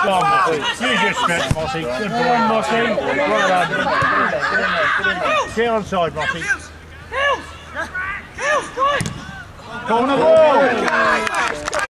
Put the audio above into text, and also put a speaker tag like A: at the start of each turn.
A: Go on, Mossy. Use your stretch, Mossy. Good boy, Mossy. Well done. Get onside, Mossy. Corner ball.